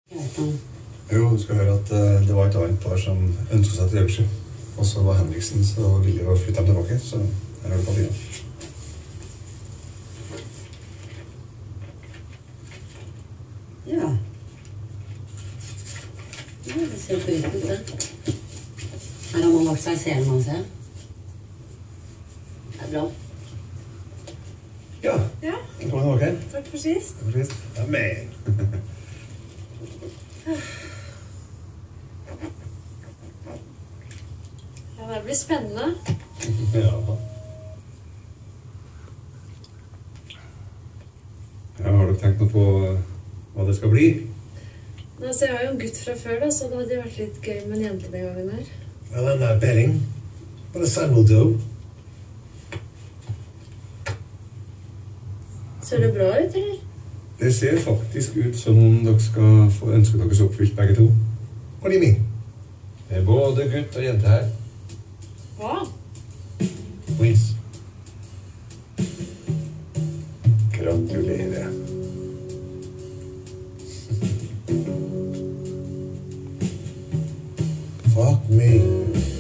Jo, du skal høre at det var et annet par som ønsket seg til Øversjø. Og så var Henriksen så villig å flytte dem tilbake, så her har du papirene. Ja. Ja, det ser fint ut, det. Her har man lagt seg selen, man ser. Det er bra. Ja. Ja. Velkommen tilbake. Takk for sist. Takk for sist. Amen. Ja, det blir spennende. Ja. Ja, har dere tenkt noe på hva det skal bli? Altså, jeg har jo en gutt fra før, da, så det hadde vært litt gøy med en jente den gangen her. Well, I'm not betting, but a son will do. Ser det bra ut, eller? Det ser faktisk ut som om dere skal få ønsket deres oppfylt begge to. What do you mean? Det er både gutt og jente her. Hva? Please. Gratulerer. Fuck me.